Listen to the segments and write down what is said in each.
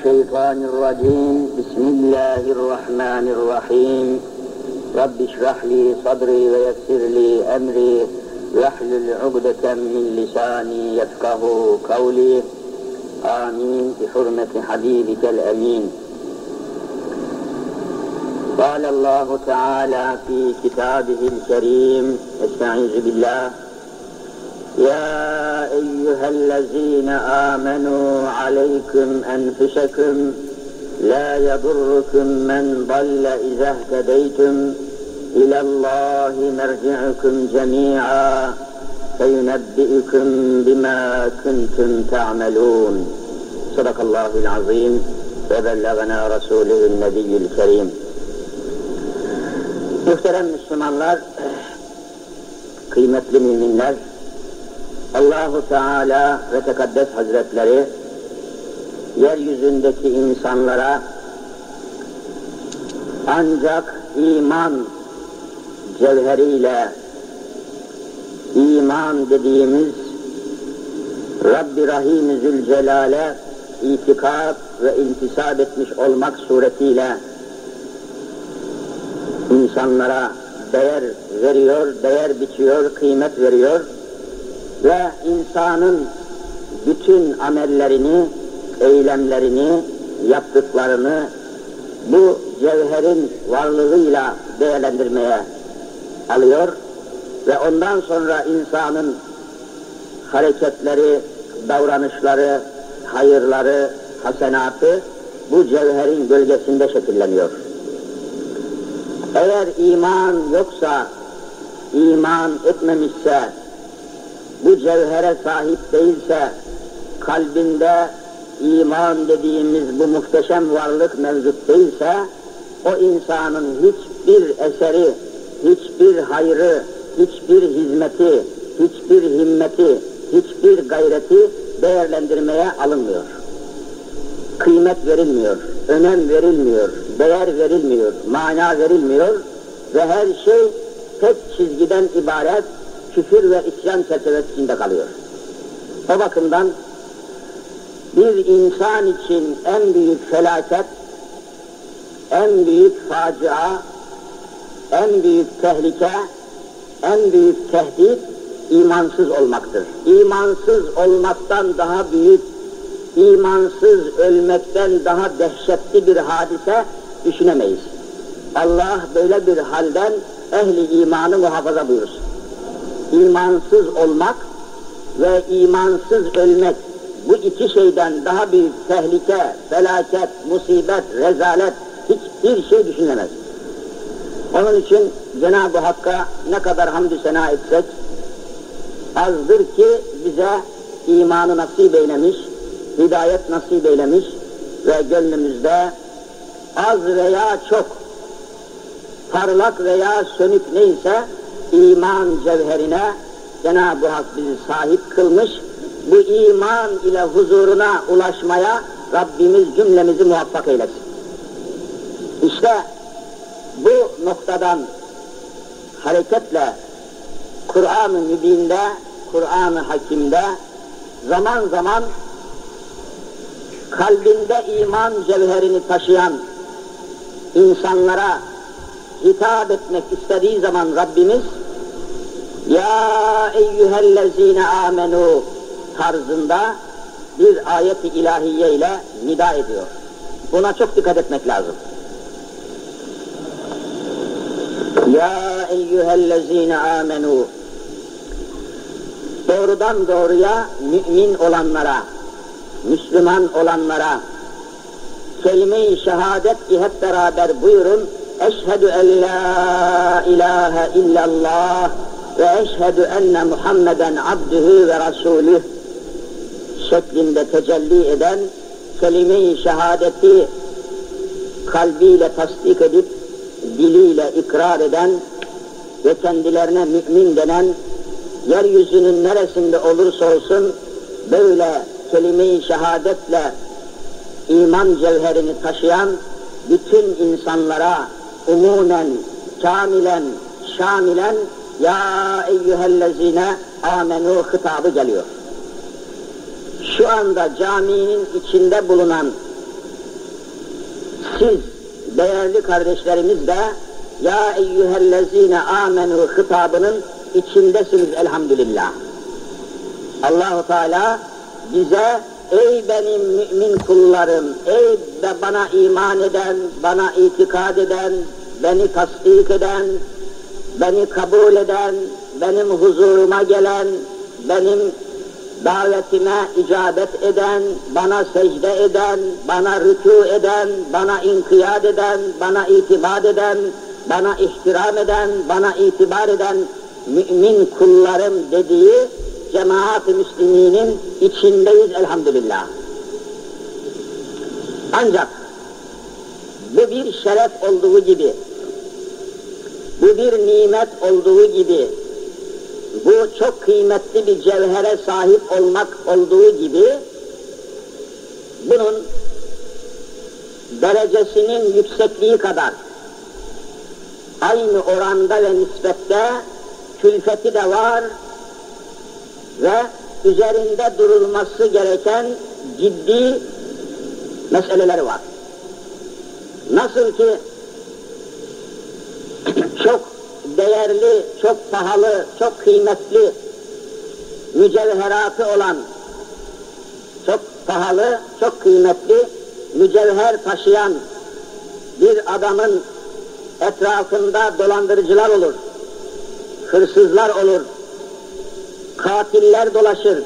الشيطان الرجيم بسم الله الرحمن الرحيم رب اشرح لي صدري ويسر لي أمري واحلل عقدة من لساني يفقه قولي آمين بحرمة حبيبك الأمين. قال الله تعالى في كتابه الكريم استعيذ بالله يا أيها الذين آمنوا عليكم أنفسكم لا يضركم من ضل إذا اهتديتم إلى الله مرجعكم جميعا فينبئكم بما كنتم تعملون. صدق الله العظيم وبلغنا رسوله النبي الكريم. Muhterem Müslümanlar, kıymetli müminler, Allah-u Teala ve Tekaddes Hazretleri yeryüzündeki insanlara ancak iman cevheriyle, iman dediğimiz Rabbi Rahim-i Zülcelal'e itikad ve intisap etmiş olmak suretiyle insanlara değer veriyor, değer biçiyor, kıymet veriyor ve insanın bütün amellerini, eylemlerini, yaptıklarını bu cevherin varlığıyla değerlendirmeye alıyor ve ondan sonra insanın hareketleri, davranışları, hayırları, hasenatı bu cevherin gölgesinde şekilleniyor. Eğer iman yoksa, iman etmemişse, bu cevhere sahip değilse, kalbinde iman dediğimiz bu muhteşem varlık mevcut değilse, o insanın hiçbir eseri, hiçbir hayrı, hiçbir hizmeti, hiçbir himmeti, hiçbir gayreti değerlendirmeye alınmıyor. Kıymet verilmiyor, önem verilmiyor, değer verilmiyor, mana verilmiyor ve her şey tek çizgiden ibaret küfür ve isyan çerçevesinde kalıyor. O bakımdan bir insan için en büyük felaket, en büyük facia, en büyük tehlike, en büyük tehdit imansız olmaktır. İmansız olmaktan daha büyük, imansız ölmekten daha dehşetli bir hadise düşünemeyiz. Allah böyle bir halden ehli imanı muhafaza buyursun. İmansız olmak ve imansız ölmek, bu iki şeyden daha büyük tehlike, felaket, musibet, rezalet hiçbir şey düşünülemez. Onun için Cenab-ı Hakk'a ne kadar hamdü sena etsek azdır ki bize imanı nasip eylemiş, hidayet nasip eylemiş ve gönlümüzde az veya çok, parlak veya sönük neyse iman cevherine Cenab-ı Hak bizi sahip kılmış, bu iman ile huzuruna ulaşmaya Rabbimiz cümlemizi muvaffak eylesin. İşte bu noktadan hareketle Kur'an-ı Mübin'de, Kur'an-ı Hakim'de zaman zaman kalbinde iman cevherini taşıyan insanlara hitap etmek istediği zaman Rabbimiz ya eyyühellezine amenu tarzında bir ayet-i ilahiye ile nida ediyor. Buna çok dikkat etmek lazım. Ya eyyühellezine amenu, doğrudan doğruya mümin olanlara, Müslüman olanlara kelime-i şehadet ki hep beraber buyurun. Eşhedü en la ilahe illallah ve eşhedü enne Muhammeden abdühü ve rasulüh şeklinde tecelli eden kelime-i şehadeti kalbiyle tasdik edip diliyle ikrar eden ve kendilerine mümin denen, yeryüzünün neresinde olursa olsun böyle kelime-i şehadetle iman cevherini taşıyan bütün insanlara umumen, kamilen, şamilen ya eyyühellezine amenu hitabı geliyor. Şu anda caminin içinde bulunan Siz değerli kardeşlerimiz de ya eyyühellezine amenu hitabının içindesiniz elhamdülillah. Allah-u Teala bize ey benim mümin kullarım, ey de bana iman eden, bana itikad eden, beni tasdik eden, beni kabul eden, benim huzuruma gelen, benim davetime icabet eden, bana secde eden, bana rükû eden, bana inkiyat eden, bana itibat eden, bana ihtiram eden, bana itibar eden mümin kullarım dediği cemaat-ı müsliminin içindeyiz elhamdülillah. Ancak bu bir şeref olduğu gibi, bu bir nimet olduğu gibi, bu çok kıymetli bir cevhere sahip olmak olduğu gibi, bunun derecesinin yüksekliği kadar aynı oranda ve nispette külfeti de var ve üzerinde durulması gereken ciddi meseleleri var. Nasıl ki çok değerli, çok pahalı, çok kıymetli mücevheratı olan, çok pahalı, çok kıymetli mücevher taşıyan bir adamın etrafında dolandırıcılar olur, hırsızlar olur, katiller dolaşır.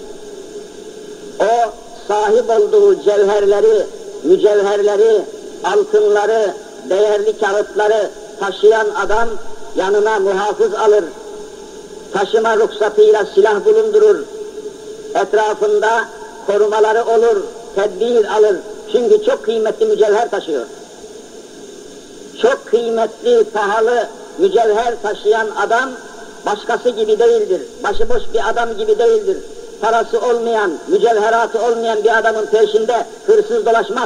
O sahip olduğu cevherleri, mücevherleri, altınları, değerli kağıtları taşıyan adam yanına muhafız alır, taşıma ruhsatıyla silah bulundurur, etrafında korumaları olur, tedbir alır. Çünkü çok kıymetli mücevher taşıyor. Çok kıymetli, pahalı mücevher taşıyan adam başkası gibi değildir. Başıboş bir adam gibi değildir. Parası olmayan, mücevheratı olmayan bir adamın peşinde hırsız dolaşmaz.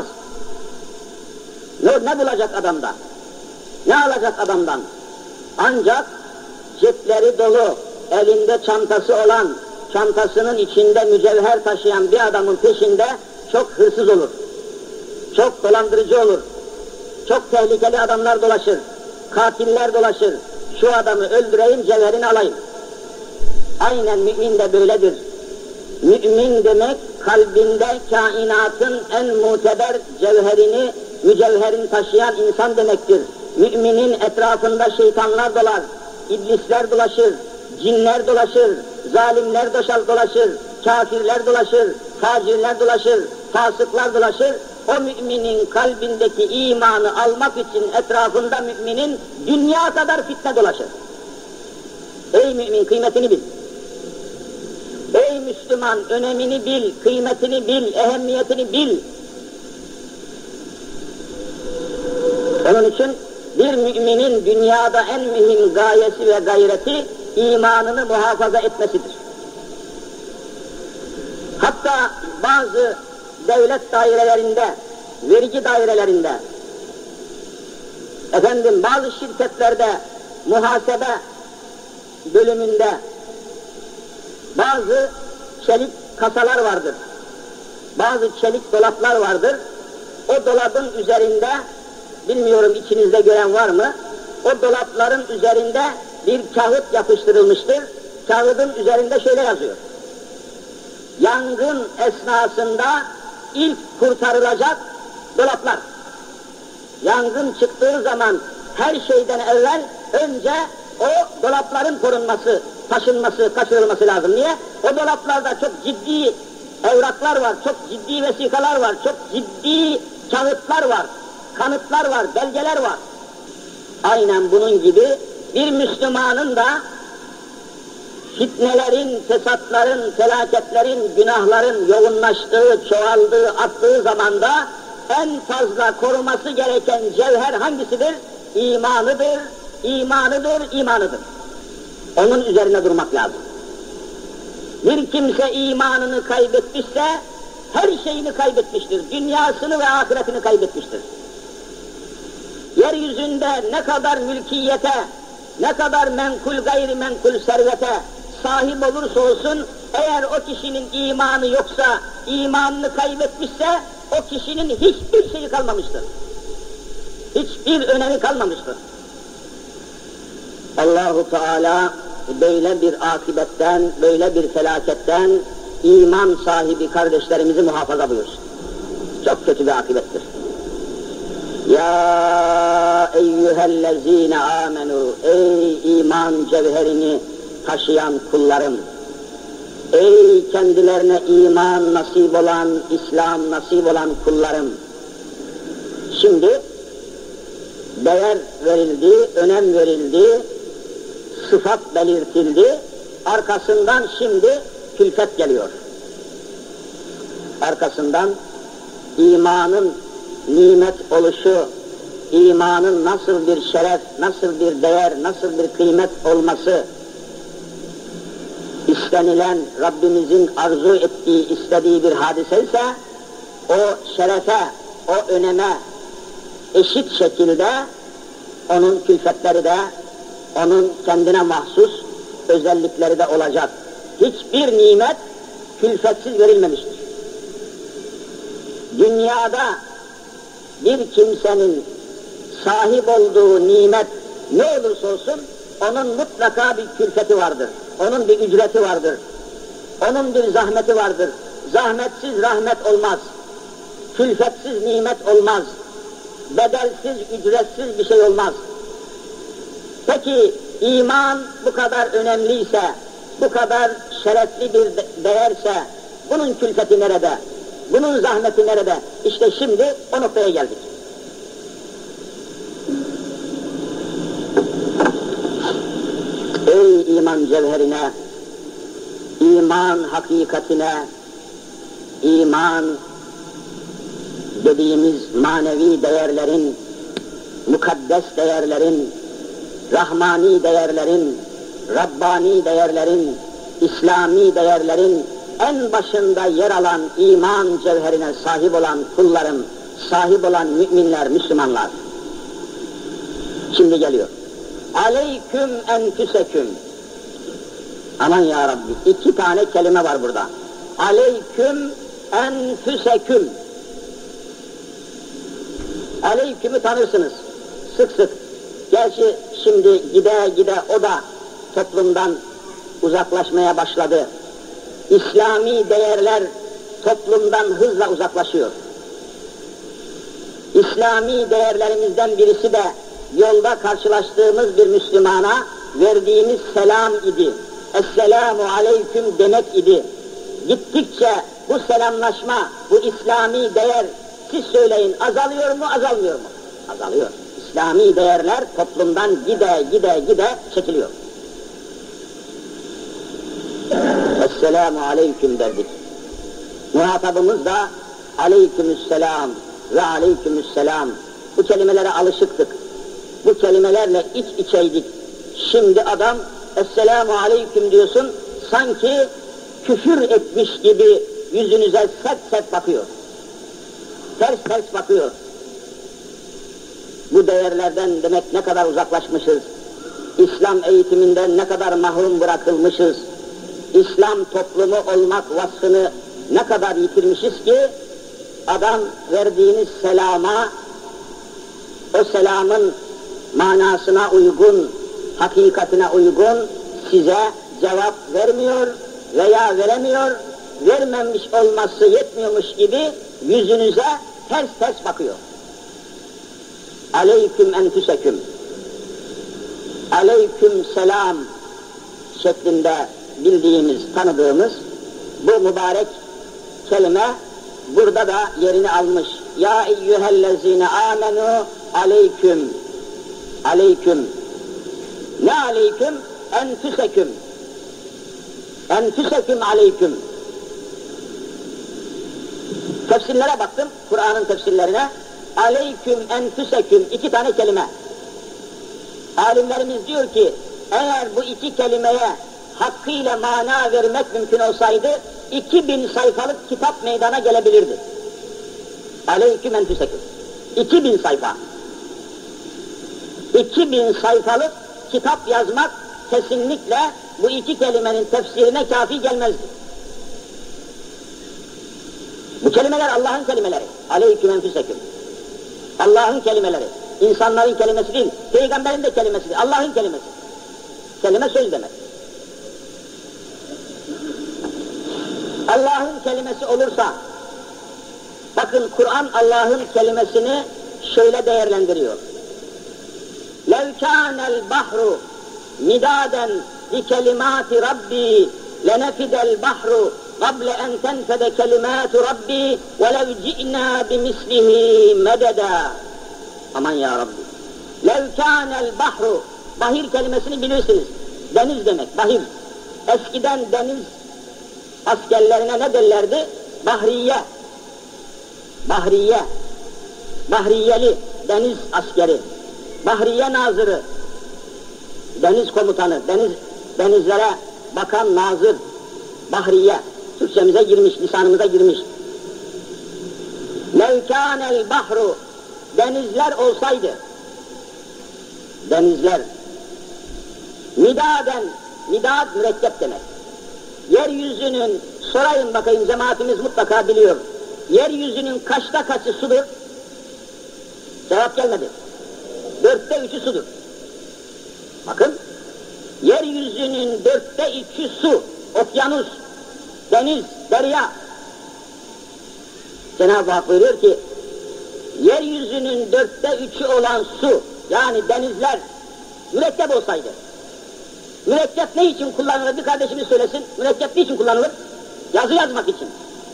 Ne bulacak adamda? Ne alacak adamdan? Ancak cepleri dolu, elinde çantası olan, çantasının içinde mücevher taşıyan bir adamın peşinde çok hırsız olur. Çok dolandırıcı olur. Çok tehlikeli adamlar dolaşır. Katiller dolaşır. Şu adamı öldüreyim, cevherini alayım. Aynen mümin de böyledir. Mümin demek kalbinde kainatın en muteber cevherini, mücevherini taşıyan insan demektir. Müminin etrafında şeytanlar dolar, iblisler dolaşır, cinler dolaşır, zalimler dolaşır, kafirler dolaşır, facirler dolaşır, fasıklar dolaşır. O müminin kalbindeki imanı almak için etrafında müminin dünya kadar fitne dolaşır. Ey mümin, kıymetini bil. Ey Müslüman, önemini bil, kıymetini bil, ehemmiyetini bil. Onun için bir müminin dünyada en mühim gayesi ve gayreti imanını muhafaza etmesidir. Hatta bazı devlet dairelerinde, vergi dairelerinde, bazı şirketlerde, muhasebe bölümünde bazı çelik kasalar vardır. Bazı çelik dolaplar vardır. O dolabın üzerinde, bilmiyorum içinizde gören var mı, o dolapların üzerinde bir kağıt yapıştırılmıştır. Kağıdın üzerinde şöyle yazıyor: yangın esnasında ilk kurtarılacak dolaplar. Yangın çıktığı zaman her şeyden evvel önce o dolapların korunması, taşınması, kaçırılması lazım. Niye? O dolaplarda çok ciddi evraklar var, çok ciddi vesikalar var, çok ciddi kağıtlar var, kanıtlar var, belgeler var. Aynen bunun gibi bir Müslümanın da fitnelerin, fesatların, felaketlerin, günahların yoğunlaştığı, çoğaldığı, arttığı zamanda en fazla koruması gereken cevher hangisidir? İmanıdır, imanıdır, imanıdır. Onun üzerine durmak lazım. Bir kimse imanını kaybetmişse her şeyini kaybetmiştir. Dünyasını ve ahiretini kaybetmiştir. Yeryüzünde ne kadar mülkiyete, ne kadar menkul gayrimenkul servete sahip olursa olsun, eğer o kişinin imanı yoksa, imanını kaybetmişse, o kişinin hiçbir şeyi kalmamıştır. Hiçbir önemi kalmamıştır. Allahu Teala böyle bir akibetten, böyle bir felaketten iman sahibi kardeşlerimizi muhafaza buyursun. Çok kötü bir akibettir. Ya eyyühellezine amenu, ey iman cevherini taşıyan kullarım, ey kendilerine iman nasip olan, İslam nasip olan kullarım. Şimdi değer verildi, önem verildi, sıfat belirtildi, arkasından şimdi külfet geliyor. Arkasından imanın nimet oluşu, imanın nasıl bir şeref, nasıl bir değer, nasıl bir kıymet olması, istenilen, Rabbimizin arzu ettiği, istediği bir hadise ise, o şerefe, o öneme eşit şekilde onun külfetleri de, onun kendine mahsus özellikleri de olacak. Hiçbir nimet külfetsiz verilmemiştir. Dünyada bir kimsenin sahip olduğu nimet ne olursa olsun, onun mutlaka bir külfeti vardır. Onun bir ücreti vardır. Onun bir zahmeti vardır. Zahmetsiz rahmet olmaz. Külfetsiz nimet olmaz. Bedelsiz, ücretsiz bir şey olmaz. Peki iman bu kadar önemliyse, bu kadar şerefli bir değerse, bunun külfeti nerede? Bunun zahmeti nerede? İşte şimdi o noktaya geldik. Ey iman cevherine, iman hakikatine, iman dediğimiz manevi değerlerin, mukaddes değerlerin, rahmani değerlerin, Rabbani değerlerin, İslami değerlerin en başında yer alan iman cevherine sahip olan kullarım, sahip olan müminler, Müslümanlar. Şimdi geliyor. Aleyküm enfüseküm. Aman ya Rabbi, 2 tane kelime var burada. Aleyküm enfüseküm. Aleyküm'ü tanırsınız, sık sık. Gerçi şimdi gide gide o da toplumdan uzaklaşmaya başladı. İslami değerler toplumdan hızla uzaklaşıyor. İslami değerlerimizden birisi de yolda karşılaştığımız bir Müslümana verdiğimiz selam idi. Esselamu aleyküm demek idi. Gittikçe bu selamlaşma, bu İslami değer, siz söyleyin, azalıyor mu, azalmıyor mu? Azalıyor. İslami değerler toplumdan gide çekiliyor. Esselamu aleyküm derdik. Muhatabımız da aleykümüsselam ve aleykümüsselam. Bu kelimelere alışıktık. Bu kelimelerle iç içeydik. Şimdi adam esselamu aleyküm diyorsun, sanki küfür etmiş gibi yüzünüze sert bakıyor. Ters bakıyor. Bu değerlerden demek ne kadar uzaklaşmışız. İslam eğitiminden ne kadar mahrum bırakılmışız. İslam toplumu olmak vasfını ne kadar yitirmişiz ki adam verdiğiniz selama, o selamın manasına uygun, hakikatine uygun size cevap vermiyor veya veremiyor, vermemiş olması yetmiyormuş gibi yüzünüze ters bakıyor. Aleyküm enfüseküm, aleyküm selam şeklinde bildiğimiz, tanıdığımız bu mübarek kelime burada da yerini almış. Ya eyyühellezine amenu aleyküm, aleyküm. Ne aleyküm? Enfüseküm. Enfüseküm aleyküm. Tefsirlere baktım, Kur'an'ın tefsirlerine. Aleyküm enfüseküm, 2 tane kelime. Alimlerimiz diyor ki, eğer bu 2 kelimeye hakkıyla mana vermek mümkün olsaydı, 2000 sayfalık kitap meydana gelebilirdi. Aleyküm enfüseküm. 2000 sayfa. 2000 sayfalık kitap yazmak kesinlikle bu 2 kelimenin tefsirine kafi gelmezdi. Bu kelimeler Allah'ın kelimeleri. Aleyküm enfüseküm. Allah'ın kelimeleri. İnsanların kelimesi değil, peygamberin de kelimesi değil, Allah'ın kelimesi. Kelime söz demek. Allah'ın kelimesi olursa, bakın Kur'an Allah'ın kelimesini şöyle değerlendiriyor. لَوْ كَانَ الْبَحْرُ مِدَادًا لِكَلِمَاتِ رَبِّي لَنَفِدَ الْبَحْرُ قَبْلَ أَنْ تَنْفَدَ كَلِمَاتُ رَبِّي وَلَوْ جِئْنَا بِمِثْلِهِ مَدَدًا. Aman ya Rabbi. لَوْ كَانَ الْبَحْرُ, bahir kelimesini bilirsiniz. Deniz demek, bahir. Eskiden deniz askerlerine ne derlerdi? Bahriye. Bahriye. Bahriyeli, deniz askeri. Bahriye nazırı. Deniz komutanı, denizlere bakan nazır. Bahriye. Türkçemize girmiş, lisanımıza girmiş. لَوْ كَانَ الْبَحْرُ, denizler olsaydı, denizler, midaden, midad mürekkep demek. Yeryüzünün, sorayım bakayım, cemaatimiz mutlaka biliyor. Yeryüzünün kaçta kaçı sudur? Cevap gelmedi. 4'te 3'ü sudur. Bakın, yeryüzünün 4'te 3'ü su, okyanus, deniz, derya. Cenab-ı Hak buyuruyor ki, yeryüzünün 4'te 3'ü olan su, yani denizler, mürekkep olsaydı. Mürekkep ne için kullanılır? Bir kardeşimiz söylesin. Mürekkep ne için kullanılır? Yazı yazmak için.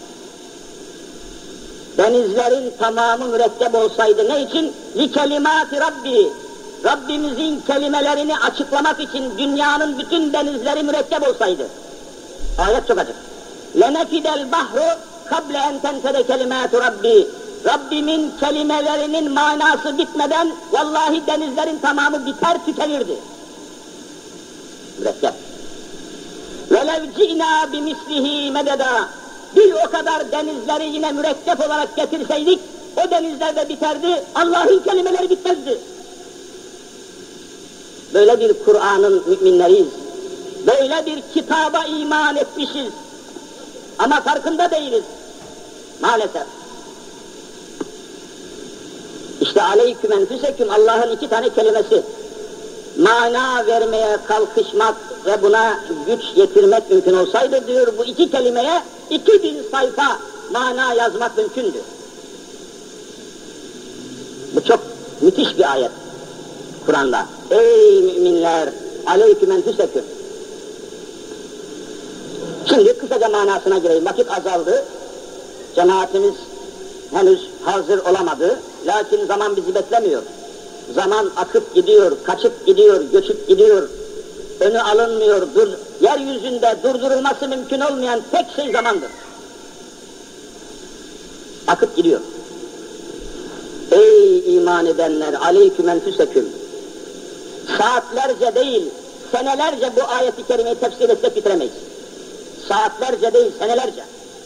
Denizlerin tamamı mürekkep olsaydı ne için? لِكَلِمَاتِ Rabbi. Rabbimizin kelimelerini açıklamak için dünyanın bütün denizleri mürekkep olsaydı. Ayet çok açık. لَنَفِدَ الْبَحْرُ قَبْلَ اَنْ تَنْفَدَ كَلِمَاتُ Rabbi. Rabbimin kelimelerinin manası bitmeden vallahi denizlerin tamamı biter tükenirdi. Mürekkep. وَلَوْ جِئْنَا بِمِثْلِهِ مَدَدًا. Bir o kadar denizleri yine mürekkep olarak getirseydik, o denizler de biterdi, Allah'ın kelimeleri bitmezdi. Böyle bir Kur'an'ın müminleriyiz. Böyle bir kitaba iman etmişiz. Ama farkında değiliz. Maalesef. İşte aleyküm enfüseküm, Allah'ın 2 tane kelimesi. Mana vermeye kalkışmak ve buna güç yetirmek mümkün olsaydı diyor, bu 2 kelimeye 2000 sayfa mana yazmak mümkündü. Bu çok müthiş bir ayet Kur'an'da. Ey müminler, aleyküm enfüseküm. Şimdi kısaca manasına gireyim, vakit azaldı. Cemaatimiz henüz hazır olamadı, lakin zaman bizi beklemiyor. Zaman akıp gidiyor, kaçıp gidiyor, göçüp gidiyor. Önü alınmıyor, yeryüzünde durdurulması mümkün olmayan tek şey zamandır. Akıp gidiyor. Ey iman edenler, aleyküm enfüseküm. Saatlerce değil, senelerce bu ayeti kerimeyi tefsir etsek bitiremeyiz. Saatlerce değil, senelerce.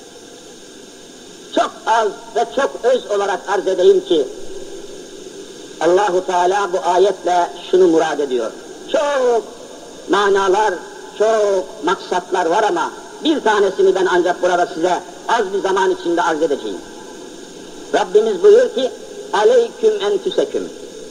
Çok az ve çok öz olarak arz edeyim ki, Allahu Teala bu ayetle şunu murad ediyor. Çok manalar, çok maksatlar var ama bir tanesini ben ancak burada size az bir zaman içinde arz edeceğim. Rabbimiz buyuruyor ki, aleyküm enfüseküm.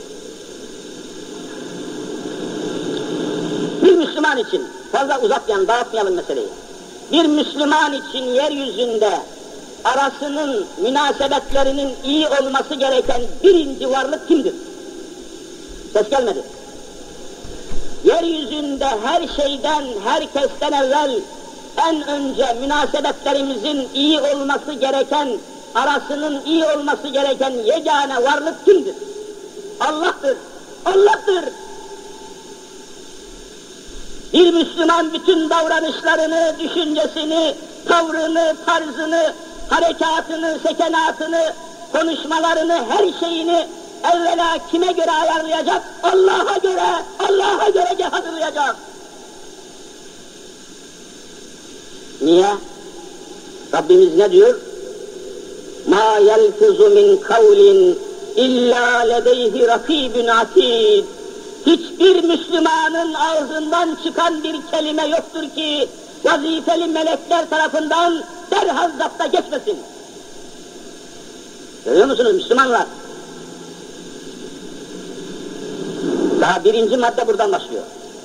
Bir Müslüman için, fazla uzatmayalım, dağıtmayalım meseleyi. Bir Müslüman için yeryüzünde arasının, münasebetlerinin iyi olması gereken birinci varlık kimdir? Ses gelmedi. Yeryüzünde her şeyden, herkesten evvel en önce münasebetlerimizin iyi olması gereken, arasının iyi olması gereken yegane varlık kimdir? Allah'tır. Allah'tır. Bir Müslüman bütün davranışlarını, düşüncesini, tavrını, tarzını, harekatını, sekenatını, konuşmalarını, her şeyini evvela kime göre ayarlayacak? Allah'a göre hazırlayacak. Niye? Rabbimiz ne diyor? مَا يَلْفُزُ مِنْ قَوْلٍ اِلَّا لَدَيْهِ رَقِيبٌ عَتِيدٌ. Hiçbir Müslümanın ağzından çıkan bir kelime yoktur ki vazifeli melekler tarafından derhal zapta geçmesin. Görüyor musunuz Müslümanlar? Daha birinci madde buradan başlıyor.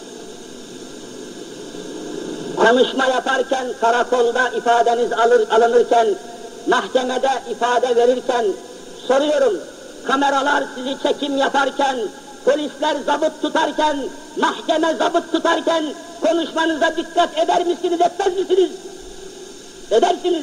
Konuşma yaparken, karakolda ifadeniz alınırken, mahkemede ifade verirken, soruyorum, kameralar sizi çekim yaparken, polisler zabıt tutarken, mahkeme zabıt tutarken, konuşmanıza dikkat eder misiniz, etmez misiniz? Edersiniz.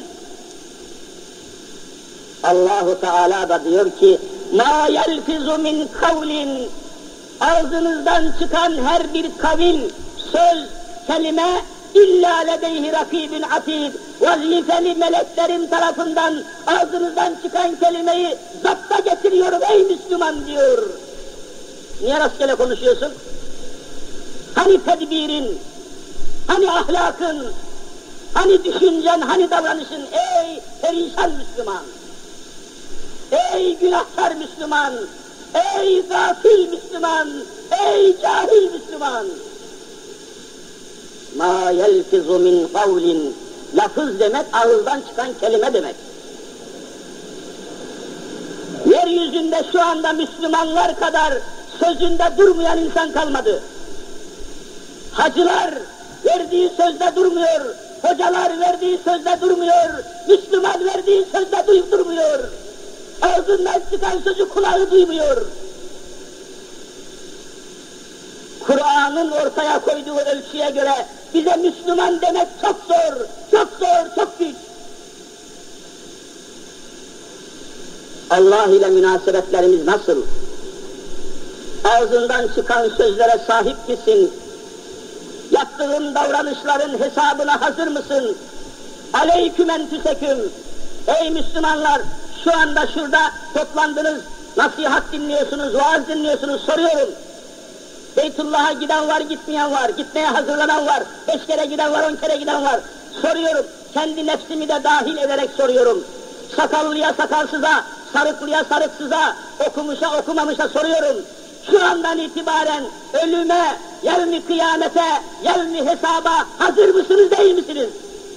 Allahu Teala da diyor ki, مَا يَلْفِزُ مِنْ قَوْلٍ Ağzınızdan çıkan her bir kavil, söz, kelime, İlla ledeyhi rakibun atid. Vazifeli meleklerin tarafından ağzınızdan çıkan kelimeyi zapta getiriyorum ey Müslüman diyor. Niye rastgele konuşuyorsun? Hani tedbirin, hani ahlakın, hani düşüncen, hani davranışın ey perişan Müslüman, ey günahkar Müslüman, ey gafil Müslüman, ey cahil Müslüman. مَا يَلْفِظُ مِنْ قَوْلٍ Lafız demek, ağızdan çıkan kelime demek. Yeryüzünde şu anda Müslümanlar kadar sözünde durmayan insan kalmadı. Hacılar verdiği sözde durmuyor, hocalar verdiği sözde durmuyor, Müslüman verdiği sözde durmuyor. Ağzından çıkan sözü kulağı duymuyor. Kur'an'ın ortaya koyduğu ölçüye göre bize Müslüman demek çok zor, çok zor, çok güç. Allah ile münasebetlerimiz nasıl? Ağzından çıkan sözlere sahip misin? Yaptığın davranışların hesabına hazır mısın? Aleyküm enfüseküm. Ey Müslümanlar, şu anda şurada toplandınız, nasihat dinliyorsunuz, vaaz dinliyorsunuz, soruyorum. Beytullah'a giden var, gitmeyen var, gitmeye hazırlanan var, 5 kere giden var, 10 kere giden var. Soruyorum, kendi nefsimi de dahil ederek soruyorum. Sakallıya sakalsıza, sarıklıya sarıksıza, okumuşa okumamışa soruyorum. Şu andan itibaren ölüme, yevmi kıyamete, yevmi hesaba hazır mısınız, değil misiniz?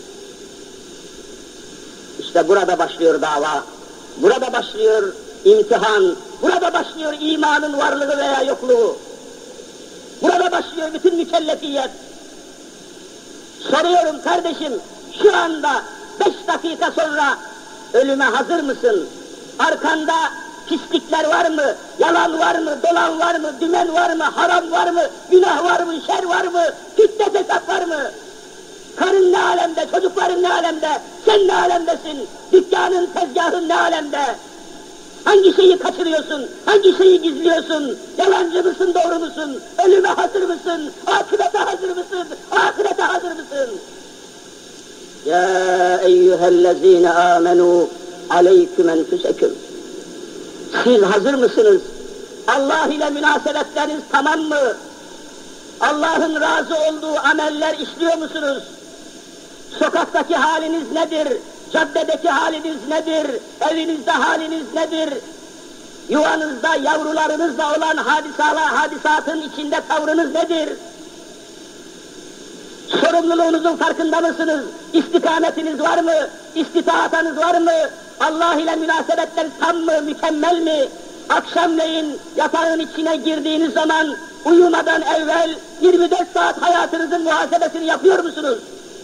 İşte burada başlıyor dava, burada başlıyor imtihan, burada başlıyor imanın varlığı veya yokluğu. Burada başlıyor bütün mükellefiyet. Soruyorum kardeşim, şu anda 5 dakika sonra ölüme hazır mısın? Arkanda pislikler var mı? Yalan var mı? Dolan var mı? Dümen var mı? Haram var mı? Günah var mı? Şer var mı? Fitne fesat var mı? Karın ne alemde? Çocukların ne alemde? Sen ne alemdesin? Dükkanın, tezgahın ne alemde? Hangi şeyi kaçırıyorsun? Hangi şeyi gizliyorsun? Yalancı mısın, doğru musun? Ölüme hazır mısın? Ahirete hazır mısın? Ahirete hazır mısın? Ya eyyühellezine amenu aleyküm enfüseküm. Siz hazır mısınız? Allah ile münasebetleriniz tamam mı? Allah'ın razı olduğu ameller işliyor musunuz? Sokaktaki haliniz nedir? Caddedeki haliniz nedir? Evinizde haliniz nedir? Yuvanızda, yavrularınızla olan hadisatın içinde tavrınız nedir? Sorumluluğunuzun farkında mısınız? İstikametiniz var mı? İstitaatanız var mı? Allah ile münasebetler tam mı, mükemmel mi? Akşamleyin yatağın içine girdiğiniz zaman uyumadan evvel 24 saat hayatınızın muhasebesini yapıyor musunuz?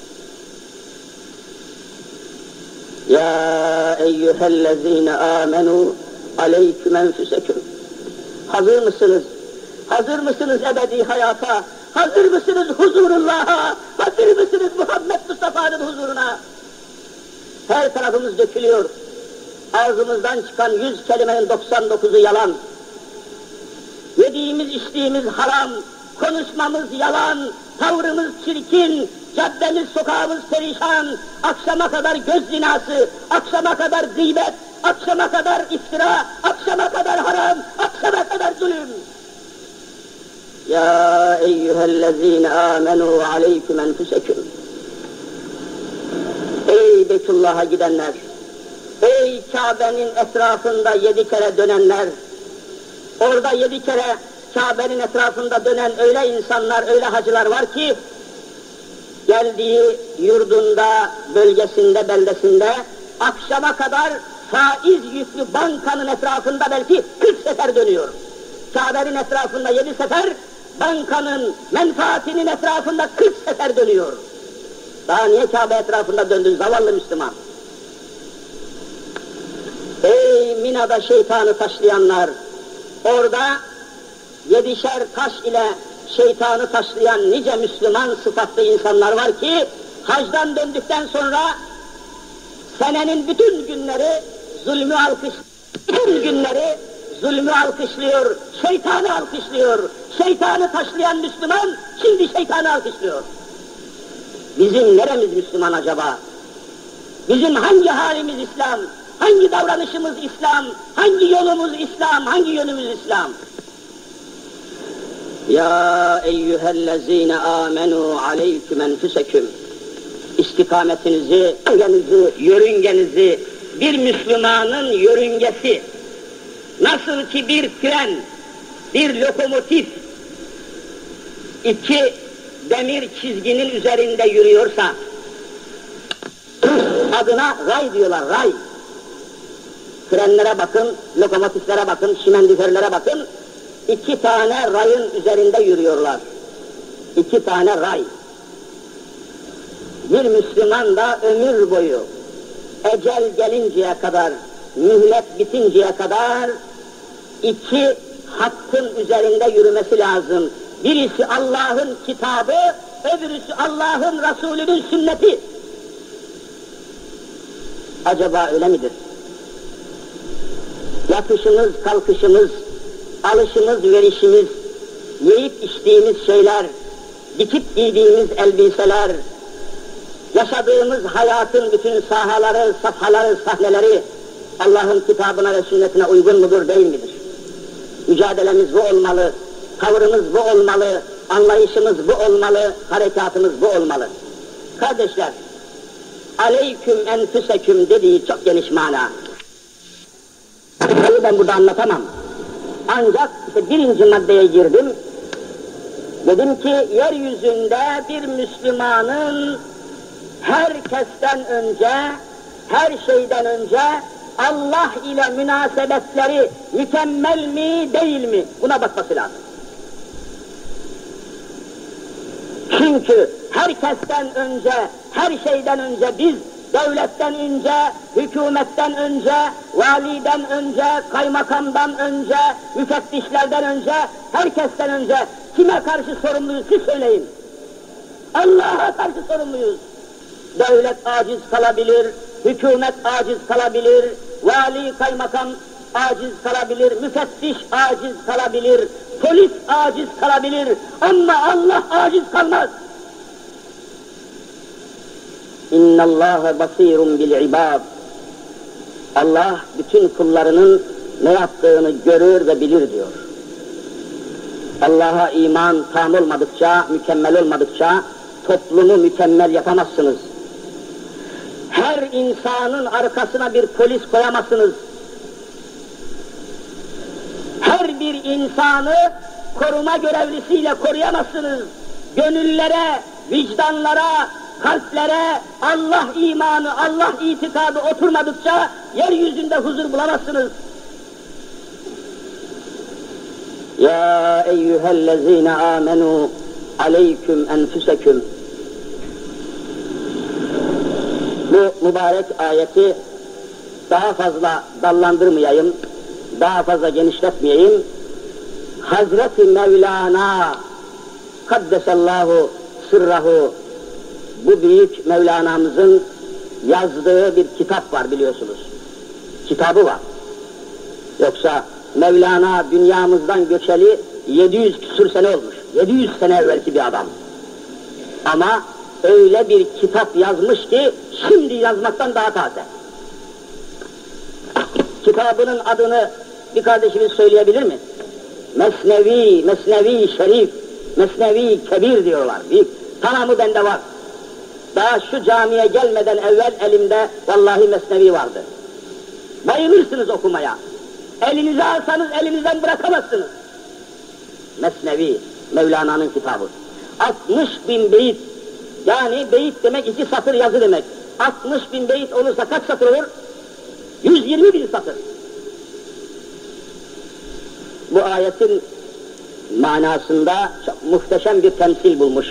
Ya eyyühellezine amenu aleyküm enfüseküm. Hazır mısınız? Hazır mısınız ebedi hayata? Hazır mısınız huzurullah'a? Hazır mısınız Muhammed Mustafa'nın huzuruna? Her tarafımız dökülüyor. Ağzımızdan çıkan 100 kelimenin 99'u yalan. Yediğimiz, içtiğimiz haram, konuşmamız yalan, tavrımız çirkin, caddemiz, sokağımız perişan, akşama kadar göz zinası, akşama kadar gıybet, akşama kadar iftira, akşama kadar haram, akşama kadar zulüm. Ya eyyühellezine amenu aleyküm enfüseküm. Ey Beytullah'a gidenler, ey Kabe'nin etrafında 7 kere dönenler, orada 7 kere Kabe'nin etrafında dönen öyle insanlar, öyle hacılar var ki, geldiği yurdunda, bölgesinde, beldesinde, akşama kadar faiz yüklü bankanın etrafında belki 40 sefer dönüyor. Kabe'nin etrafında 7 sefer, bankanın menfaatinin etrafında 40 sefer dönüyor. Daha niye Kabe etrafında döndün zavallı Müslüman? Ey Mina'da şeytanı taşlayanlar! Orada 7'şer taş ile şeytanı taşlayan nice Müslüman sıfatlı insanlar var ki, hacdan döndükten sonra senenin bütün günleri zulmü alkışlıyor, şeytanı alkışlıyor. Şeytanı taşlayan Müslüman, şimdi şeytanı alkışlıyor. Bizim neremiz Müslüman acaba? Bizim hangi halimiz İslam? Hangi davranışımız İslam? Hangi yolumuz İslam? Hangi yönümüz İslam? Ya eyyühellezine amenu aleyküm enfüseküm. İstikametinizi, yörüngenizi, bir Müslümanın yörüngesi, nasıl ki bir tren, bir lokomotif, 2 demir çizginin üzerinde yürüyorsa, adına ray diyorlar, ray. Trenlere bakın, lokomotiflere bakın, şimendiförlere bakın, 2 tane rayın üzerinde yürüyorlar. 2 tane ray. Bir Müslüman da ömür boyu, ecel gelinceye kadar, mühlet bitinceye kadar 2 hattın üzerinde yürümesi lazım. Birisi Allah'ın kitabı, öbürüsü Allah'ın Resulü'nün sünneti. Acaba öyle midir? Yatışımız, kalkışımız, alışımız, verişimiz, yiyip içtiğimiz şeyler, dikip giydiğimiz elbiseler, yaşadığımız hayatın bütün sahaları, safhaları, sahneleri Allah'ın kitabına ve sünnetine uygun mudur, değil midir? Mücadelemiz bu olmalı, tavrımız bu olmalı, anlayışımız bu olmalı, harekatımız bu olmalı. Kardeşler, aleyküm enfüseküm dediği çok geniş mana. Ben burada anlatamam. Ancak işte 1. maddeye girdim. Dedim ki yeryüzünde bir Müslümanın herkesten önce, her şeyden önce Allah ile münasebetleri mükemmel mi değil mi? Buna bakması lazım. Çünkü herkesten önce, her şeyden önce biz devletten önce, hükümetten önce, validen önce, kaymakamdan önce, müfettişlerden önce, herkesten önce kime karşı sorumluyuz siz söyleyin. Allah'a karşı sorumluyuz. Devlet aciz kalabilir, hükümet aciz kalabilir, vali, kaymakam aciz kalabilir, müfettiş aciz kalabilir, polis aciz kalabilir ama Allah aciz kalmaz. İnna Allaha basirun bil ibad. Allah bütün kullarının ne yaptığını görür ve bilir diyor. Allah'a iman tam olmadıkça, mükemmel olmadıkça toplumu mükemmel yapamazsınız. Her insanın arkasına bir polis koyamazsınız. Her bir insanı koruma görevlisiyle koruyamazsınız. Gönüllere, vicdanlara, kalplere Allah imanı, Allah itikadı oturmadıkça yeryüzünde huzur bulamazsınız. Ya eyyühellezine amenu aleyküm enfüseküm. Bu mübarek ayeti daha fazla dallandırmayayım, daha fazla genişletmeyeyim. Hazreti Mevlana kaddesallahu sırrahu, bu büyük Mevlana'mızın yazdığı bir kitap var biliyorsunuz. Kitabı var. Yoksa Mevlana dünyamızdan göçeli 700 küsur sene olmuş. 700 sene evvelki bir adam. Ama öyle bir kitap yazmış ki şimdi yazmaktan daha taze. Kitabının adını bir kardeşimiz söyleyebilir mi? Mesnevi, Mesnevi Şerif, Mesnevi Kebir diyorlar. Tamamı bende var. Daha şu camiye gelmeden evvel elimde vallahi Mesnevi vardı. Bayılırsınız okumaya. Elinize alsanız elinizden bırakamazsınız. Mesnevi, Mevlana'nın kitabı. 60.000 beyit, yani beyit demek 2 satır yazı demek. 60.000 beyit olursa kaç satır olur? 120.000 satır. Bu ayetin manasında çok muhteşem bir temsil bulmuş.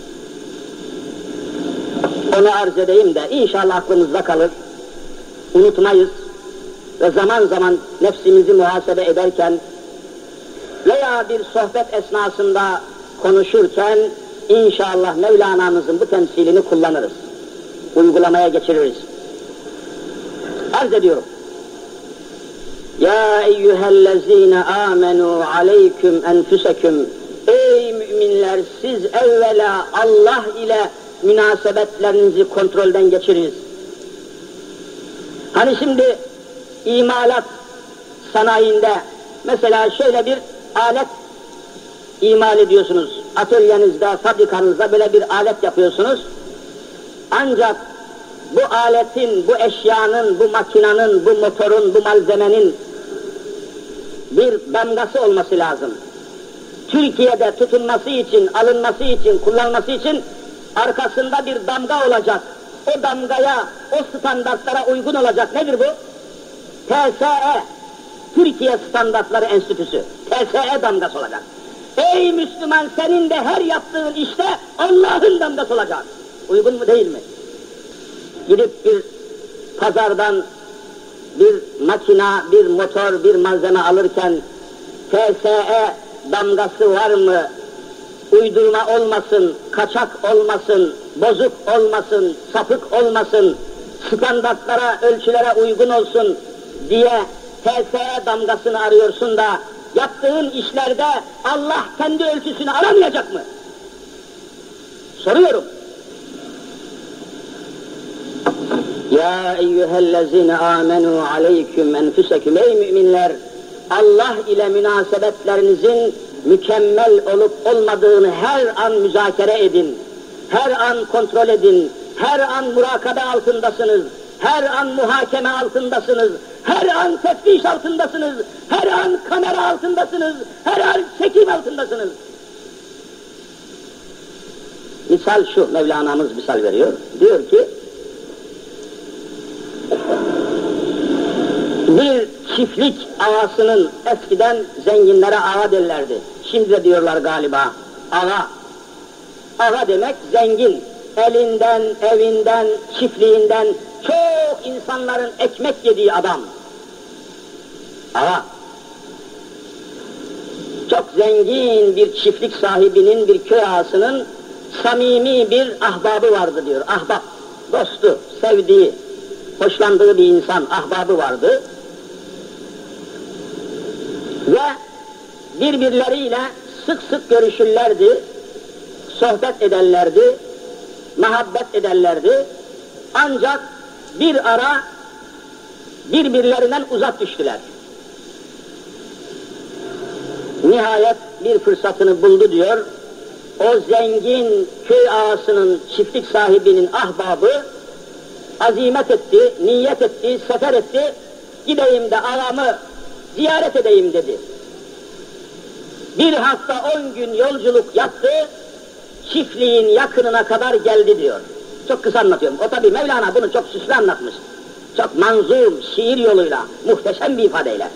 Onu arz edeyim de inşallah aklımızda kalır, unutmayız ve zaman zaman nefsimizi muhasebe ederken veya bir sohbet esnasında konuşurken inşallah Mevlana'mızın bu temsilini kullanırız, uygulamaya geçiririz. Arz ediyorum. Ya eyyühellezine amenu aleyküm enfüseküm. Ey müminler, siz evvela Allah ile münasebetlerinizi kontrolden geçiriniz. Hani şimdi imalat sanayinde mesela şöyle bir alet imal ediyorsunuz. Atölyenizde, fabrikanızda böyle bir alet yapıyorsunuz. Ancak bu aletin, bu eşyanın, bu makinanın, bu motorun, bu malzemenin bir damgası olması lazım. Türkiye'de tutunması için, alınması için, kullanılması için arkasında bir damga olacak. O damgaya, o standartlara uygun olacak. Nedir bu? TSE, Türkiye Standartları Enstitüsü. TSE damgası olacak. Ey Müslüman, senin de her yaptığın işte Allah'ın damgası olacak. Uygun mu değil mi? Gidip bir pazardan bir makina, bir motor, bir malzeme alırken TSE damgası var mı? Uydurma olmasın, kaçak olmasın, bozuk olmasın, sapık olmasın, standartlara, ölçülere uygun olsun diye TSE damgasını arıyorsun da yaptığın işlerde Allah kendi ölçüsünü aramayacak mı? Soruyorum. Ya eyyühellezine amenu aleyküm enfüseküm. Ey müminler, Allah ile münasebetlerinizin mükemmel olup olmadığını her an müzakere edin. Her an kontrol edin. Her an murakabe altındasınız. Her an muhakeme altındasınız. Her an teftiş altındasınız. Her an kamera altındasınız. Her an çekim altındasınız. Misal şu, Mevlana'mız misal veriyor. Diyor ki, bir çiftlik ağasının eskiden zenginlere ağa derlerdi. Şimdi de diyorlar galiba ağa. Ağa demek zengin. Elinden, evinden, çiftliğinden çok insanların ekmek yediği adam. Ağa. Çok zengin bir çiftlik sahibinin, bir köy ağasının samimi bir ahbabı vardı diyor. Ahbap, dostu, sevdiği, hoşlandığı bir insan, ahbabı vardı. Ve birbirleriyle sık sık görüşürlerdi, sohbet ederlerdi, muhabbet ederlerdi. Ancak bir ara birbirlerinden uzak düştüler. Nihayet bir fırsatını buldu diyor. O zengin köy ağasının, çiftlik sahibinin ahbabı azimet etti, niyet etti, sefer etti. Gideyim de ağamı ziyaret edeyim dedi. Bir hafta 10 gün yolculuk yaptı, çiftliğin yakınına kadar geldi diyor. Çok kısa anlatıyorum. O tabi Mevlana bunu çok süslü anlatmış. Çok manzum, şiir yoluyla, muhteşem bir ifadeyle.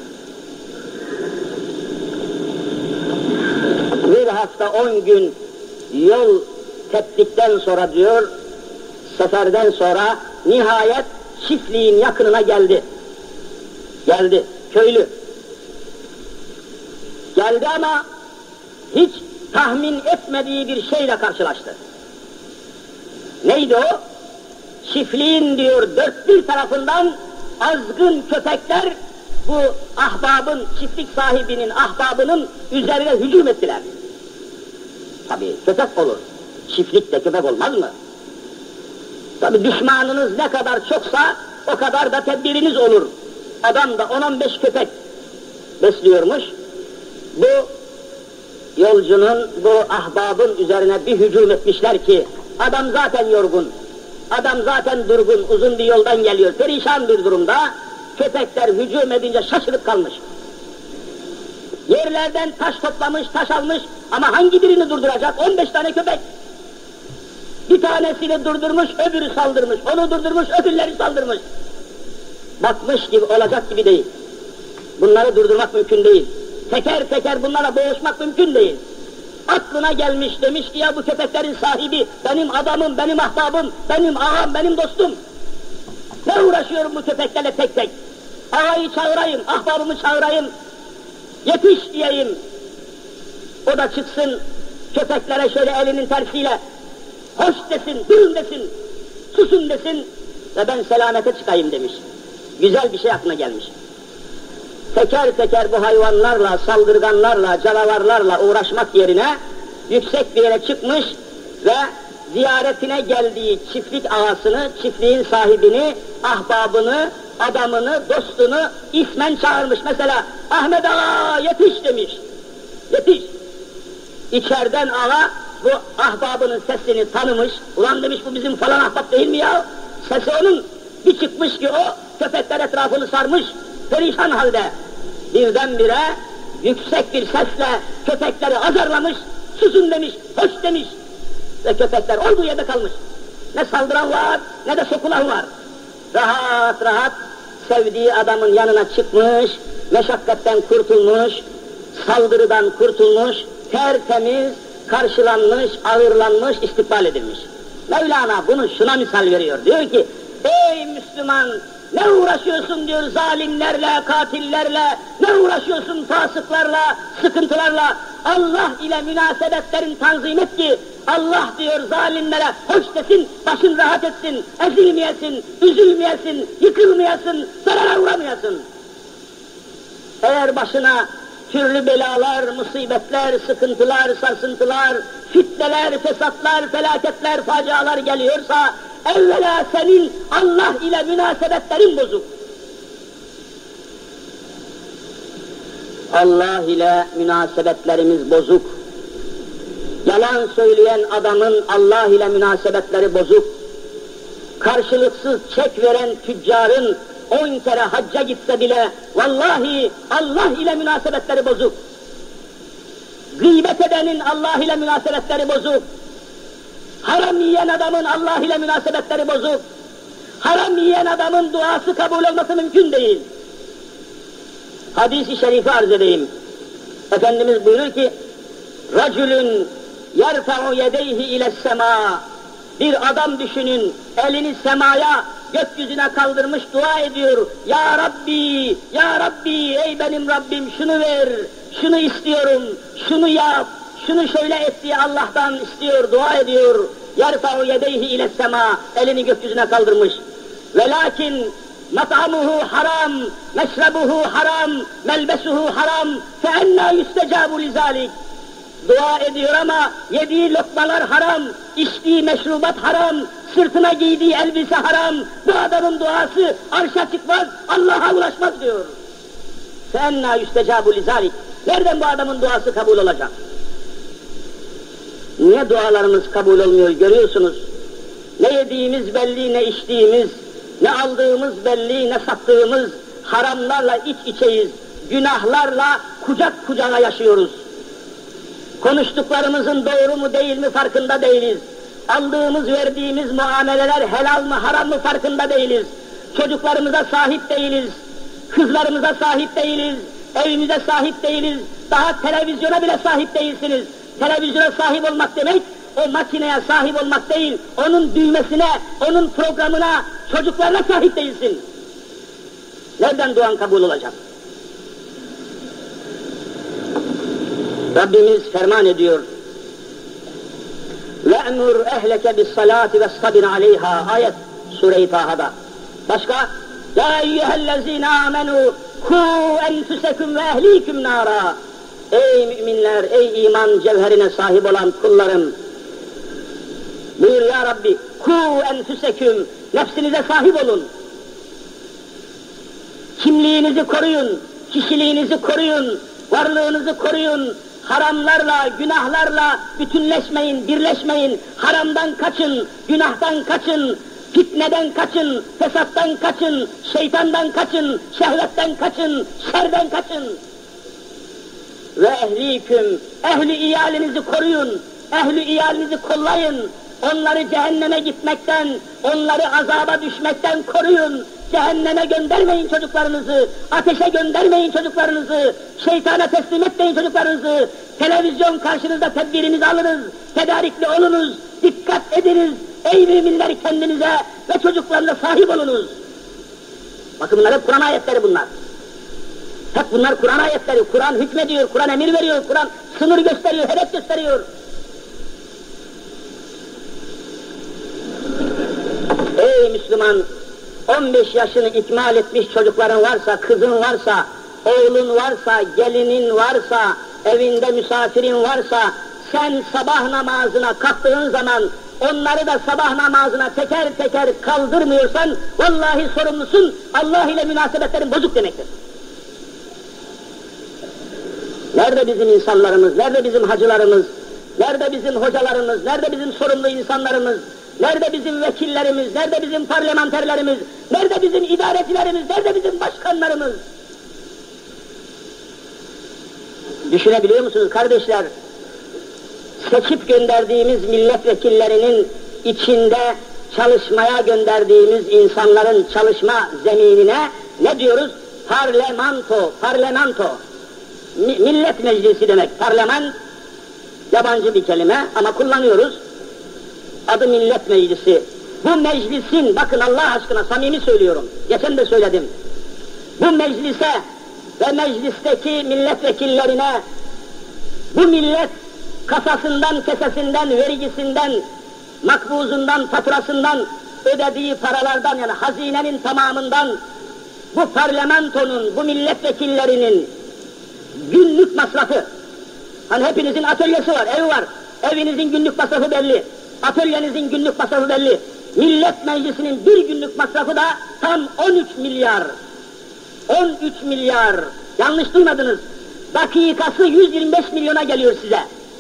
Bir hafta 10 gün yol teptikten sonra diyor, seferden sonra nihayet çiftliğin yakınına geldi. Geldi, köylü. Geldi ama hiç tahmin etmediği bir şeyle karşılaştı. Neydi o? Çiftliğin diyor dört bir tarafından azgın köpekler bu ahbabın, çiftlik sahibinin, ahbabının üzerine hücum ettiler. Tabii köpek olur. Çiftlikte köpek olmaz mı? Tabii düşmanınız ne kadar çoksa o kadar da tedbiriniz olur. Adam da 10-15 köpek besliyormuş. Bu yolcunun, bu ahbabın üzerine bir hücum etmişler ki adam zaten yorgun, adam zaten durgun, uzun bir yoldan geliyor, perişan bir durumda. Köpekler hücum edince şaşırıp kalmış. Yerlerden taş toplamış, taş almış ama hangi birini durduracak? 15 tane köpek. Bir tanesini durdurmuş, öbürü saldırmış, onu durdurmuş, öbürleri saldırmış. Bakmış gibi olacak gibi değil. Bunları durdurmak mümkün değil. Teker teker bunlara boğuşmak mümkün değil. Aklına gelmiş, demiş ki ya bu köpeklerin sahibi, benim adamım, benim ahbabım, benim ağam, benim dostum. Ne uğraşıyorum bu köpeklerle tek tek? Ağayı çağırayım, ahbabımı çağırayım, yetiş diyeyim. O da çıksın, köpeklere şöyle elinin tersiyle, hoş desin, durun desin, susun desin ve ben selamete çıkayım demiş. Güzel bir şey aklına gelmiş. Teker teker bu hayvanlarla, saldırganlarla, canavarlarla uğraşmak yerine yüksek bir yere çıkmış ve ziyaretine geldiği çiftlik ağasını, çiftliğin sahibini, ahbabını, adamını, dostunu ismen çağırmış. Mesela Ahmet Ağa yetiş demiş. Yetiş. İçeriden ağa bu ahbabının sesini tanımış. Ulan demiş bu bizim falan ahbap değil mi ya? Sesi onun. Bir çıkmış ki o köpekler etrafını sarmış. Perişan halde. Birdenbire yüksek bir sesle köpekleri azarlamış. Susun demiş, hoş demiş. Ve köpekler olduğu yerde kalmış. Ne saldıran var, ne de sokulan var. Rahat rahat sevdiği adamın yanına çıkmış, meşakkatten kurtulmuş, saldırıdan kurtulmuş, tertemiz, karşılanmış, ağırlanmış, istikbal edilmiş. Mevlana bunu şuna misal veriyor. Diyor ki, ey Müslüman, ne uğraşıyorsun diyor zalimlerle, katillerle, ne uğraşıyorsun fasıklarla, sıkıntılarla, Allah ile münasebetlerin tanzim et ki, Allah diyor zalimlere hoş desin, başın rahat etsin, ezilmeyesin, üzülmeyesin, yıkılmayasın, zarara uğramayasın. Eğer başına türlü belalar, musibetler, sıkıntılar, sarsıntılar, fitneler, fesatlar, felaketler, facialar geliyorsa, evvela senin Allah ile münasebetlerin bozuk. Allah ile münasebetlerimiz bozuk. Yalan söyleyen adamın Allah ile münasebetleri bozuk. Karşılıksız çek veren tüccarın 10 kere hacca gitse bile vallahi Allah ile münasebetleri bozuk. Gıybet edenin Allah ile münasebetleri bozuk. Haram yiyen adamın Allah ile münasebetleri bozuk. Haram yiyen adamın duası kabul olması mümkün değil. Hadis-i şerifi arz edeyim. Efendimiz buyurur ki, رَجُلٌ يَرْفَعُ يَدَيْهِ اِلَى السَّمَاءِ Bir adam düşünün, elini semaya, gökyüzüne kaldırmış dua ediyor. Ya Rabbi, Ya Rabbi, ey benim Rabbim şunu ver, şunu istiyorum, şunu yap, şunu şöyle et diye Allah'tan istiyor, dua ediyor. يَرْفَعُ يَدَيْهِ اِلَى السَّمَاءِ Elini gökyüzüne kaldırmış. وَلَكِنْ مَطْعَمُهُ haram, meşrebuhu haram, melbesuhu haram, فَاَنَّا يُسْتَجَابُ لِذَٰلِكِ Dua ediyor ama yediği lokmalar haram, içtiği meşrubat haram, sırtına giydiği elbise haram, bu adamın duası arşa çıkmaz, Allah'a ulaşmaz diyor. فَاَنَّا يُسْتَجَابُ لِذَٰلِكِ Nereden bu adamın duası kabul olacak? Niye dualarımız kabul olmuyor görüyorsunuz? Ne yediğimiz belli, ne içtiğimiz, ne aldığımız belli, ne sattığımız, haramlarla iç içeyiz, günahlarla kucak kucağa yaşıyoruz. Konuştuklarımızın doğru mu değil mi farkında değiliz. Aldığımız, verdiğimiz muameleler helal mı haram mı farkında değiliz. Çocuklarımıza sahip değiliz, kızlarımıza sahip değiliz, evimize sahip değiliz, daha televizyona bile sahip değilsiniz. Televizyona sahip olmak demek, o makineye sahip olmak değil, onun düğmesine, onun programına, çocuklarına sahip değilsin. Nereden duan kabul olacak? Rabbimiz ferman ediyor. وَاَمُرْ اَهْلَكَ بِالصَّلَاةِ وَاسْتَبِنْ عَلَيْهَا Ayet Sure-i Taha'da. Başka? يَا اَيُّهَا الَّذ۪ينَ آمَنُوا كُوا اَنْفُسَكُمْ وَاَهْل۪يكُمْ نَارًا Ey müminler, ey iman cevherine sahip olan kullarım! Buyur ya Rabbi, كُوا اَنْفُسَكُمْ Nefsinize sahip olun. Kimliğinizi koruyun, kişiliğinizi koruyun, varlığınızı koruyun. Haramlarla, günahlarla bütünleşmeyin, birleşmeyin. Haramdan kaçın, günahtan kaçın, fitneden kaçın, fesattan kaçın, şeytandan kaçın, şehvetten kaçın, şerden kaçın. Ve ehliküm, ehli iyalinizi koruyun, ehli iyalinizi kollayın. Onları cehenneme gitmekten, onları azaba düşmekten koruyun. Cehenneme göndermeyin çocuklarınızı, ateşe göndermeyin çocuklarınızı, şeytana teslim etmeyin çocuklarınızı. Televizyon karşınızda tedbirinizi alınız, tedarikli olunuz, dikkat ediniz. Ey müminler kendinize ve çocuklarına sahip olunuz. Bakın bunlar hep Kur'an ayetleri bunlar. Hep bunlar Kur'an ayetleri. Kur'an hükmediyor, Kur'an emir veriyor, Kur'an sınır gösteriyor, hedef gösteriyor. Ey Müslüman, 15 yaşını ikmal etmiş çocukların varsa, kızın varsa, oğlun varsa, gelinin varsa, evinde misafirin varsa, sen sabah namazına kalktığın zaman onları da sabah namazına teker teker kaldırmıyorsan, vallahi sorumlusun, Allah ile münasebetlerin bozuk demektir. Nerede bizim insanlarımız, nerede bizim hacılarımız, nerede bizim hocalarımız, nerede bizim sorumlu insanlarımız, nerede bizim vekillerimiz, nerede bizim parlamenterlerimiz, nerede bizim idarecilerimiz, nerede bizim başkanlarımız? Düşünebiliyor musunuz kardeşler? Seçip gönderdiğimiz milletvekillerinin içinde çalışmaya gönderdiğimiz insanların çalışma zeminine ne diyoruz? Parlamento, parlamento. Millet meclisi demek. Parlament yabancı bir kelime ama kullanıyoruz. Adı millet meclisi. Bu meclisin, bakın Allah aşkına samimi söylüyorum, geçen de söyledim. Bu meclise ve meclisteki milletvekillerine bu millet kasasından, kesesinden, vergisinden, makbuzundan, faturasından ödediği paralardan, yani hazinenin tamamından bu parlamentonun, bu milletvekillerinin günlük masrafı, hani hepinizin atölyesi var, evi var, evinizin günlük masrafı belli, atölyenizin günlük masrafı belli. Millet Meclisi'nin bir günlük masrafı da tam 13 milyar. 13 milyar. Yanlış duymadınız. Dakikası 125 milyona geliyor size.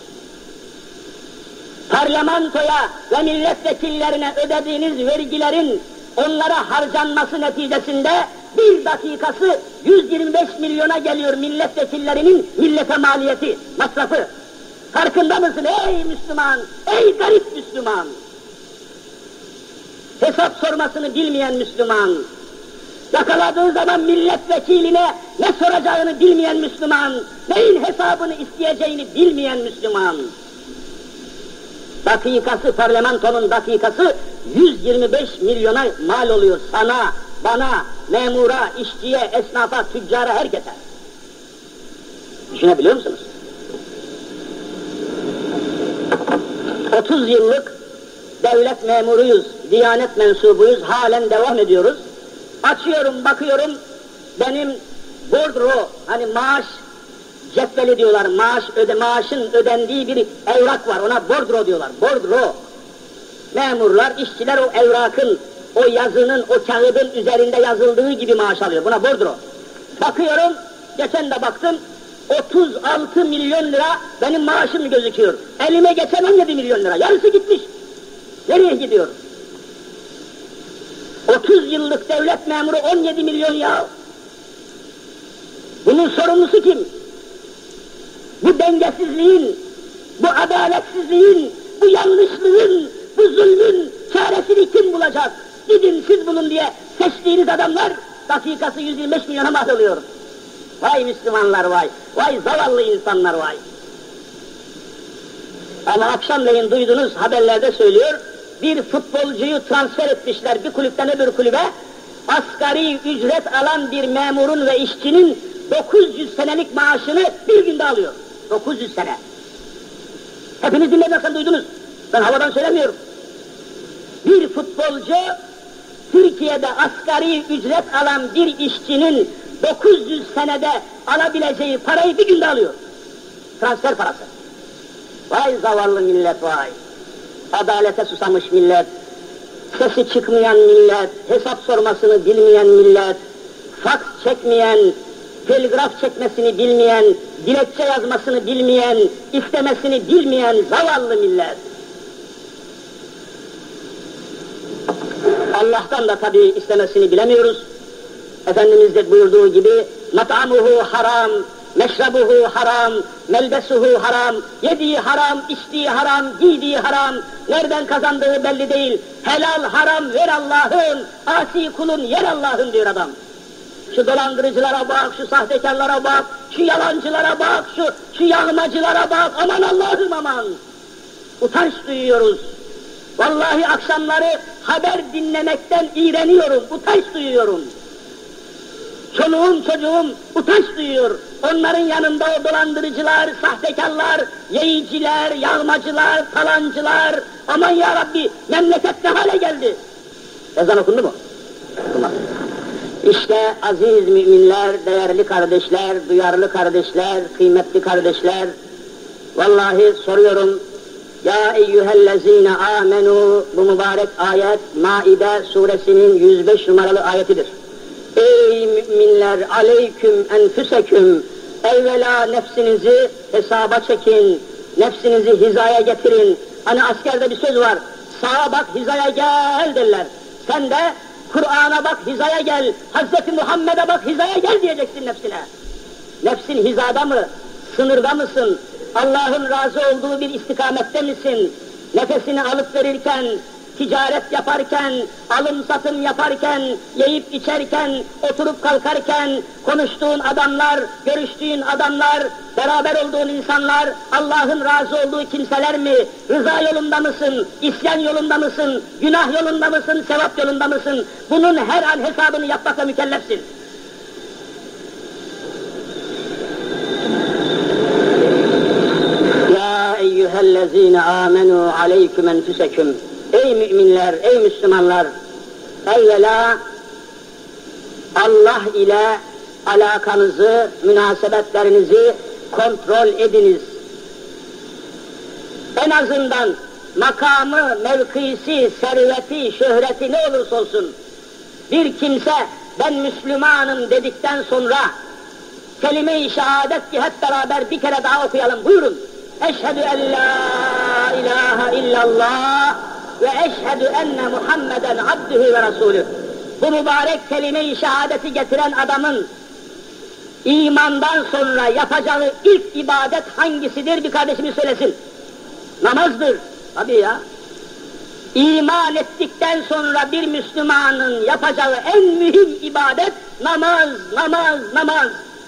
Parlamentoya ve milletvekillerine ödediğiniz vergilerin onlara harcanması neticesinde bir dakikası 125 milyona geliyor milletvekillerinin millete maliyeti, masrafı. Farkında mısın ey Müslüman, ey garip Müslüman? Hesap sormasını bilmeyen Müslüman, yakaladığı zaman milletvekiline ne soracağını bilmeyen Müslüman, neyin hesabını isteyeceğini bilmeyen Müslüman. Dakikası, parlamentonun dakikası 125 milyona mal oluyor sana, bana, memura, işçiye, esnafa, tüccara, herkese. Düşünebiliyor musunuz? 30 yıllık devlet memuruyuz, diyanet mensubuyuz, halen devam ediyoruz. Açıyorum, bakıyorum, benim bordro, hani maaş cetveli diyorlar, maaşın ödendiği bir evrak var, ona bordro diyorlar, bordro. Memurlar, işçiler o evrakın, o yazının, o kağıdın üzerinde yazıldığı gibi maaş alıyor, buna bordro. Bakıyorum, geçen de baktım, 36 milyon lira benim maaşım gözüküyor. Elime geçen 17 milyon lira, yarısı gitmiş. Nereye gidiyor? 30 yıllık devlet memuru 17 milyon ya. Bunun sorumlusu kim? Bu dengesizliğin, bu adaletsizliğin, bu yanlışlığın, bu zulmün çaresini kim bulacak? Gidin siz bulun diye seçtiğiniz adamlar dakikası 125 milyona mal oluyor. Vay Müslümanlar vay, vay zavallı insanlar vay. Ama akşamleyin duydunuz, haberlerde söylüyor, bir futbolcuyu transfer etmişler bir kulüpten öbür kulübe, asgari ücret alan bir memurun ve işçinin 900 senelik maaşını bir günde alıyor. 900 sene. Hepiniz dinlemezsen duydunuz. Ben havadan söylemiyorum. Bir futbolcu, Türkiye'de asgari ücret alan bir işçinin 900 senede alabileceği parayı bir günde alıyor. Transfer parası. Vay zavallı millet vay. Adalete susamış millet, sesi çıkmayan millet, hesap sormasını bilmeyen millet, faks çekmeyen, telgraf çekmesini bilmeyen, dilekçe yazmasını bilmeyen, istemesini bilmeyen zavallı millet. Allah'tan da tabii istemesini bilemiyoruz. Efendimiz de buyurduğu gibi, mat'amuhu haram, meşrabuhu haram, melbesuhu haram, yediği haram, içtiği haram, giydiği haram, nereden kazandığı belli değil. Helal haram ver Allah'ım, asi kulun yer Allah'ım diyor adam. Şu dolandırıcılara bak, şu sahtekarlara bak, şu yalancılara bak, şu yağmacılara bak, aman Allah'ım aman. Utanç duyuyoruz. Vallahi akşamları haber dinlemekten iğreniyorum, utanç duyuyorum. Çoluğum çocuğum utanç duyuyor. Onların yanında o dolandırıcılar, sahtekarlar, yiyiciler, yağmacılar, talancılar. Aman ya Rabbi, memleket ne hale geldi? Ezan okundu mu? Okunmadı. İşte aziz müminler, değerli kardeşler, duyarlı kardeşler, kıymetli kardeşler. Vallahi soruyorum. Ya eyyühellezine amenu, bu mübarek ayet Maide suresinin 105 numaralı ayetidir. Ey müminler, aleyküm enfüseküm, evvela nefsinizi hesaba çekin, nefsinizi hizaya getirin. Hani askerde bir söz var, sağa bak hizaya gel derler. Sen de Kur'an'a bak hizaya gel, Hazreti Muhammed'e bak hizaya gel diyeceksin nefsine. Nefsin hizada mı? Sınırda mısın? Allah'ın razı olduğu bir istikamette misin? Nefesini alıp verirken, ticaret yaparken, alım satım yaparken, yiyip içerken, oturup kalkarken, konuştuğun adamlar, görüştüğün adamlar, beraber olduğun insanlar, Allah'ın razı olduğu kimseler mi? Rıza yolunda mısın? İsyan yolunda mısın? Günah yolunda mısın? Sevap yolunda mısın? Bunun her an hesabını yapmakla mükellefsin. Ya eyyühellezine amenu aleyküm enfüseküm. Ey müminler, ey Müslümanlar, evvela Allah ile alakanızı, münasebetlerinizi kontrol ediniz. En azından makamı, mevkisi, serveti, şöhreti ne olursa olsun, bir kimse ben Müslümanım dedikten sonra kelime-i şehadet ki hep beraber bir kere daha okuyalım. Buyurun. Eşhedü en la ilahe illallah ve eşhedü enne Muhammeden abdühü ve rasulü. Bu mübarek kelime-i şehadeti getiren adamın imandan sonra yapacağı ilk ibadet hangisidir? Bir kardeşimiz söylesin. Namazdır. Tabii ya. İman ettikten sonra bir Müslümanın yapacağı en mühim ibadet namaz, namaz, namaz.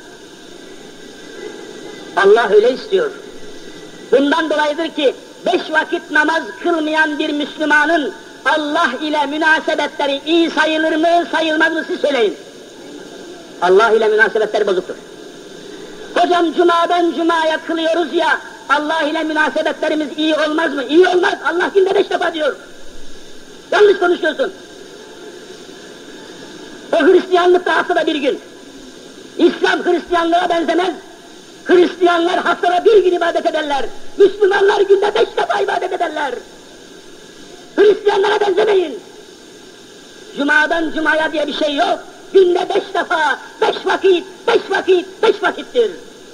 Allah öyle istiyor. Bundan dolayıdır ki 5 vakit namaz kılmayan bir Müslümanın Allah ile münasebetleri iyi sayılır mı, sayılmaz mı siz söyleyin. Allah ile münasebetleri bozuktur. Hocam cumadan cumaya kılıyoruz ya, Allah ile münasebetlerimiz iyi olmaz mı? İyi olmaz, Allah günde 5 defa diyor. Yanlış konuşuyorsun. O Hristiyanlıkta haftada bir gün. İslam Hristiyanlığa benzemez. Hristiyanlar haftada bir gün ibadet ederler. Müslümanlar günde 5 defa ibadet ederler. Hristiyanlara benzemeyin. Cumadan cumaya diye bir şey yok. Günde 5 defa, 5 vakit, 5 vakit, 5 vakittir.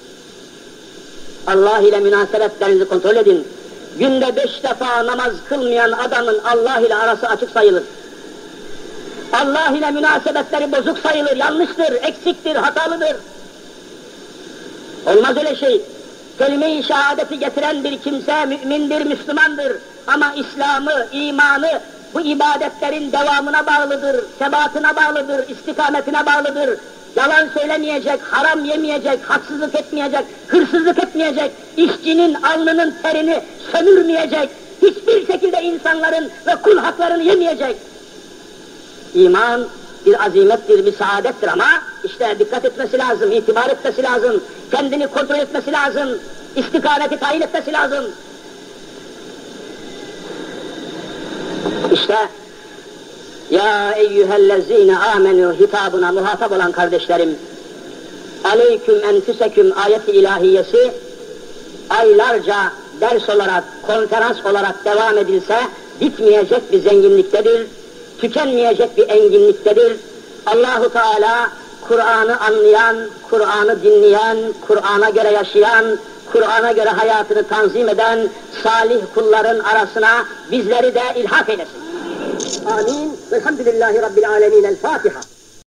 Allah ile münasebetlerinizi kontrol edin. Günde 5 defa namaz kılmayan adamın Allah ile arası açık sayılır. Allah ile münasebetleri bozuk sayılır, yanlıştır, eksiktir, hatalıdır. Olmaz öyle şey. Kelime-i şehadeti getiren bir kimse mümindir, Müslümandır. Ama İslam'ı, imanı bu ibadetlerin devamına bağlıdır, sebatına bağlıdır, istikametine bağlıdır. Yalan söylemeyecek, haram yemeyecek, haksızlık etmeyecek, hırsızlık etmeyecek, işçinin alnının terini sömürmeyecek, hiçbir şekilde insanların ve kul haklarını yemeyecek. İman bir azimettir, bir saadettir ama işte dikkat etmesi lazım, itibar etmesi lazım, kendini kontrol etmesi lazım, istikameti tayin etmesi lazım. İşte ya eyyühellezine amenü hitabına muhatap olan kardeşlerim, aleyküm enfüseküm ayet-i ilahiyesi aylarca ders olarak, konferans olarak devam edilse bitmeyecek bir zenginliktedir, tükenmeyecek bir enginliktedir. Allahu Teala Kur'an'ı anlayan, Kur'an'ı dinleyen, Kur'an'a göre yaşayan, Kur'an'a göre hayatını tanzim eden salih kulların arasına bizleri de ilhak eylesin. Amin. Velhamdülillahi Rabbil alemin. El Fatiha.